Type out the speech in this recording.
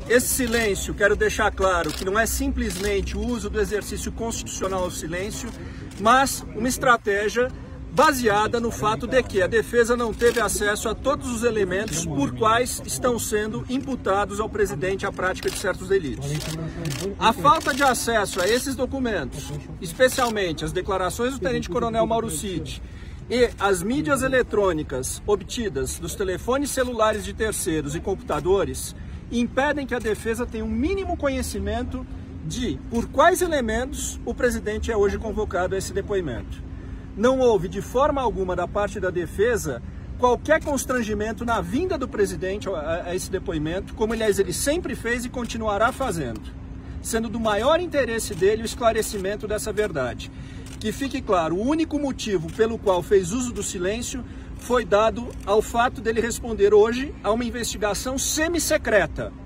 Esse silêncio, quero deixar claro que não é simplesmente o uso do exercício constitucional ao silêncio, mas uma estratégia baseada no fato de que a defesa não teve acesso a todos os elementos por quais estão sendo imputados ao presidente a prática de certos delitos. A falta de acesso a esses documentos, especialmente as declarações do tenente-coronel Mauro Cid e as mídias eletrônicas obtidas dos telefones celulares de terceiros e computadores, impedem que a defesa tenha um mínimo conhecimento de por quais elementos o presidente é hoje convocado a esse depoimento. Não houve, de forma alguma, da parte da defesa, qualquer constrangimento na vinda do presidente a esse depoimento, como, aliás, ele sempre fez e continuará fazendo, sendo do maior interesse dele o esclarecimento dessa verdade. Que fique claro, o único motivo pelo qual fez uso do silêncio foi dado ao fato dele responder hoje a uma investigação semi-secreta,